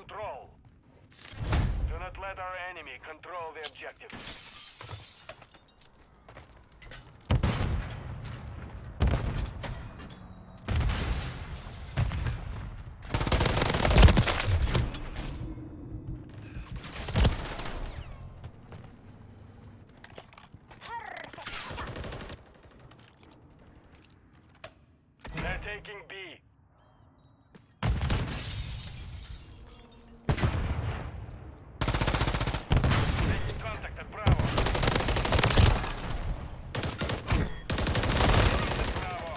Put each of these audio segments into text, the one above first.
control. Do not let our enemy control the objective. They're taking B. Taking contact at Bravo. Bravo.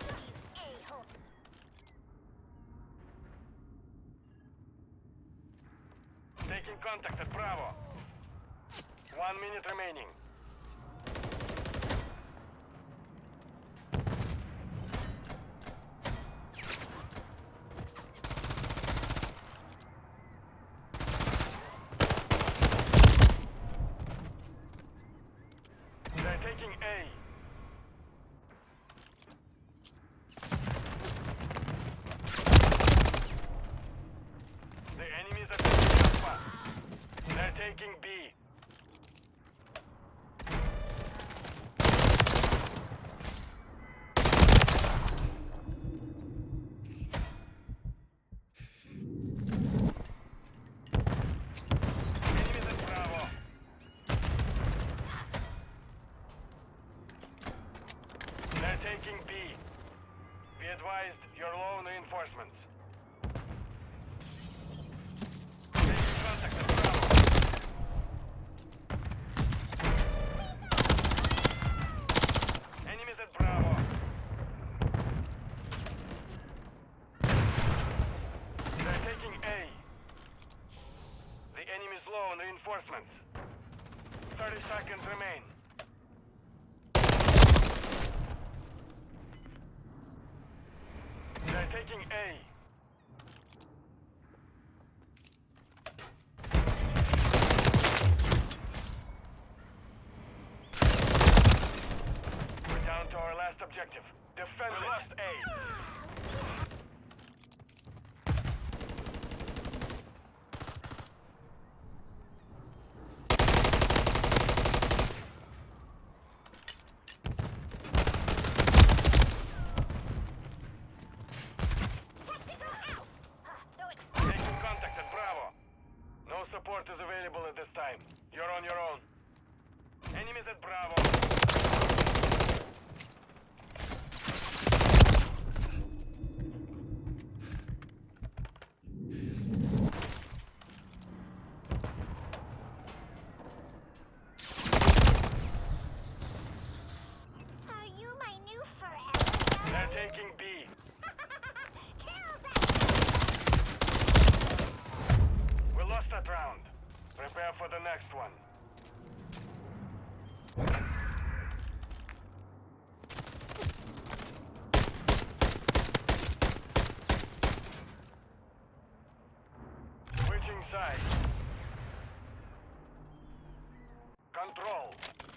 Taking contact at Bravo. 1 minute remaining. They're taking A. The enemies are taking Alpha. They're taking B. Enemies at Bravo. They're taking B. Be advised, you're low on reinforcements. Taking contact at Bravo. Enemies at Bravo. They're taking A. The enemy's low on reinforcements. 30 seconds remain. They're taking A. We're down to our last objective. Defend it. Lost A. Taking contact at Bravo. No support is available at this time. You're on your own. Enemies at Bravo. Are you my new forever? They're taking B. Kill them! We lost that round. Prepare for the next one. Switching sides. Control.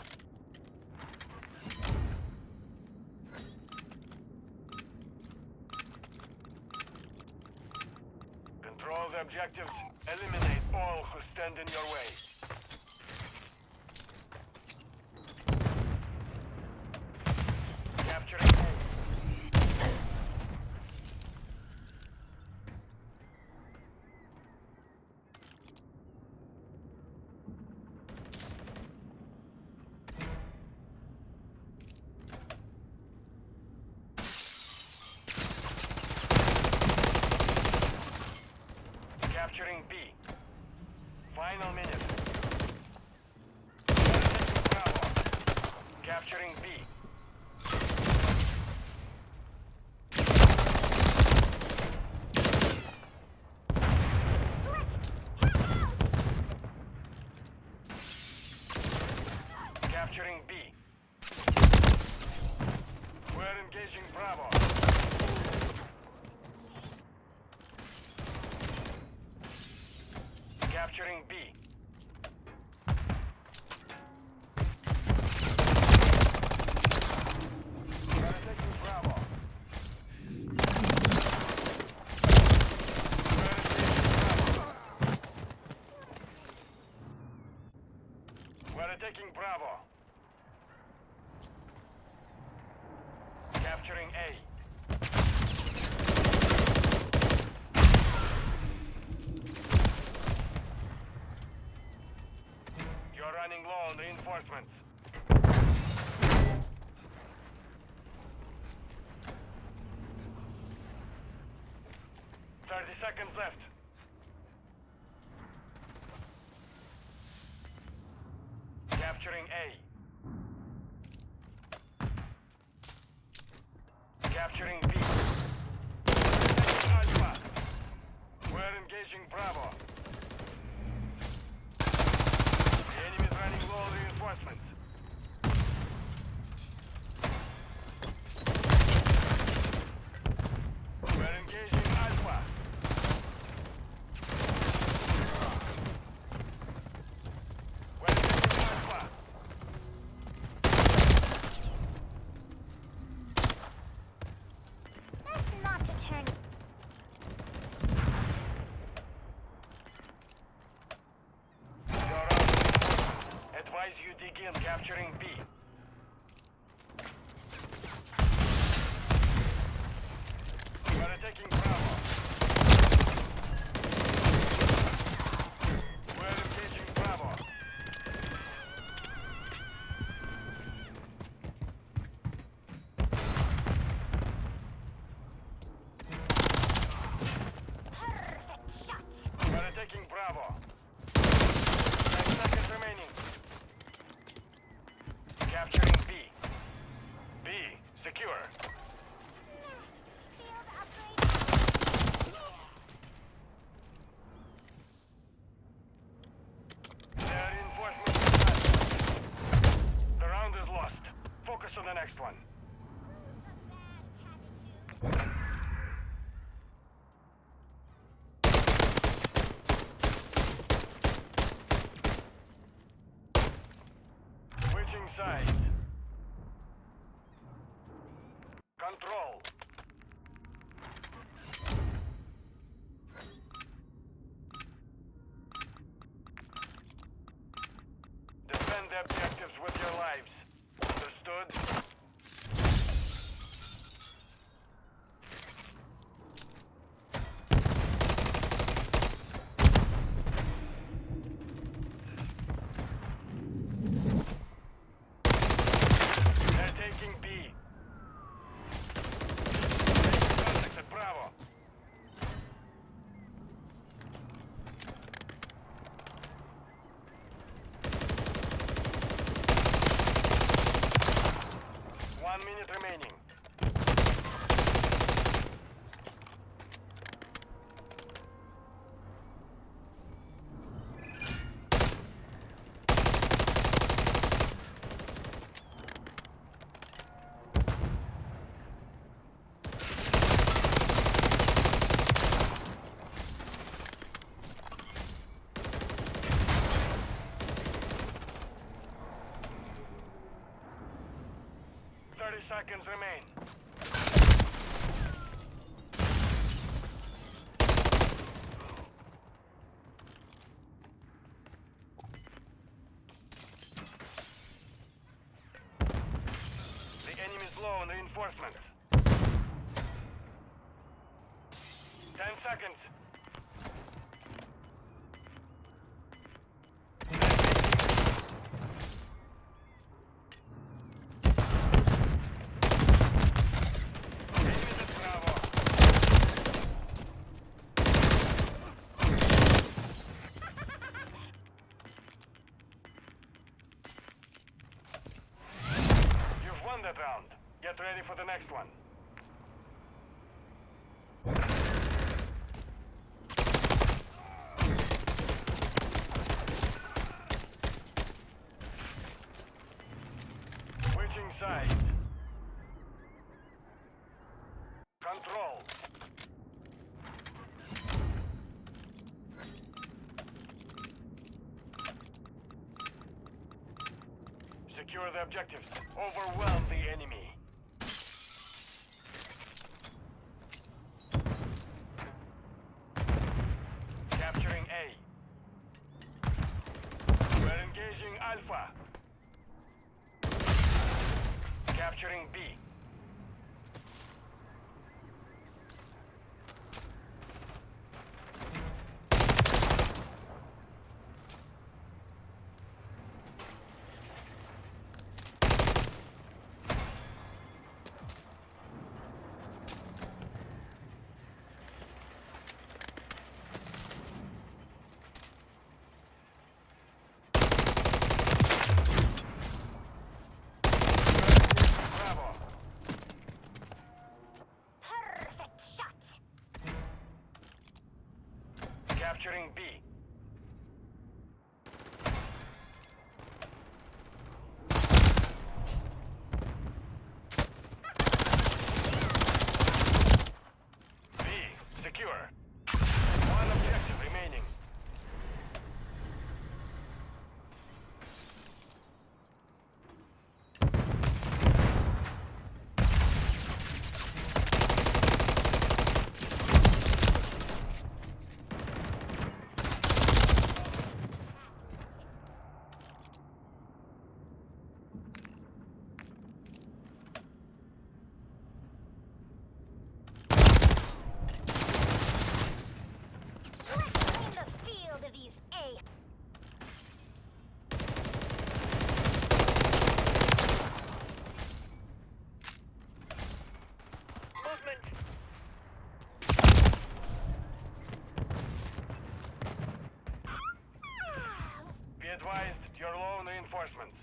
Control the objectives. Eliminate all who stand in your way. Capturing A. Capturing B. Final minute. Bravo. Capturing B. Capturing B. We're engaging Bravo. Capturing B. We're taking Bravo. We're taking Bravo. We're taking Bravo. Capturing A. You're running low on reinforcements. 30 seconds left. Capturing A. Capturing B. Taking Alpha. We're engaging Bravo. The enemy is running low on reinforcements. We're engaging Alpha. We're taking Alpha. Best not to turn. You're up. Advise you dig in, capturing B. We're taking Bravo. We're engaging Bravo. Perfect shot. We're taking Bravo. 10 seconds remaining. Capturing B. B, secure. Field upgrade. Their reinforcements are done. The round is lost. Focus on the next one. Switching sides. Control. Defend the objectives with your lives. Understood? They're taking B. Taking contact at Bravo. One minute remaining. Seconds remain. The enemy is low on reinforcements. 10 seconds. Enemies at Bravo. You've won that round. Get ready for the next one. Switching sides. Control. Secure the objectives. Overwhelm the enemy. Capturing A. We're engaging Alpha. Capturing B. Bravo. Perfect shot. Capturing B. B. Secure. One objective remaining. Let's clean the field of these A. Movement. Be advised, you're low on reinforcements.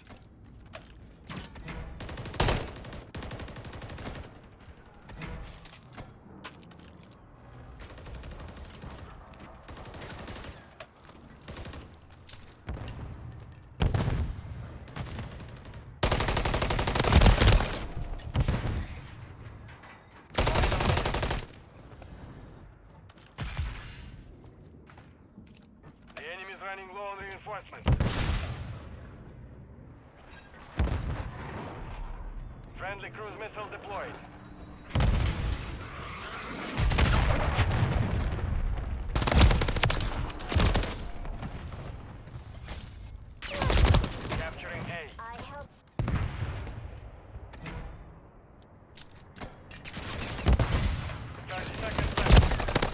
The enemy is running low on reinforcements. Friendly cruise missile deployed. Capturing A. I help. 30 seconds left.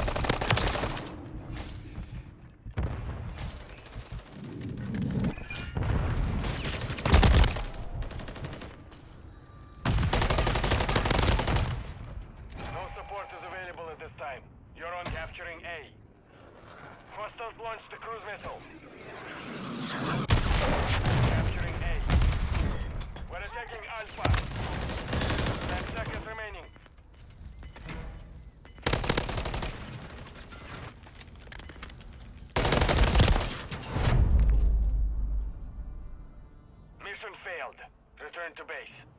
No support is available at this time. You're on capturing A. Hostiles launched the cruise missile. Capturing A. We're attacking Alpha. 10 seconds remaining. Mission failed. Return to base.